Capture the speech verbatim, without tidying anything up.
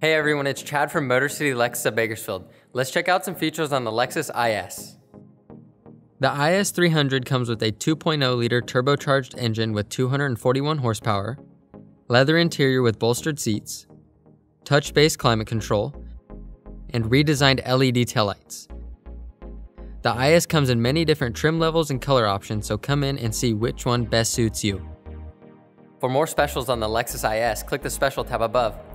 Hey everyone, it's Chad from Motor City Lexus of Bakersfield. Let's check out some features on the Lexus I S. The I S three hundred comes with a two point oh liter turbocharged engine with two hundred forty-one horsepower, leather interior with bolstered seats, touch-based climate control, and redesigned L E D taillights. The I S comes in many different trim levels and color options, so come in and see which one best suits you. For more specials on the Lexus I S, click the special tab above.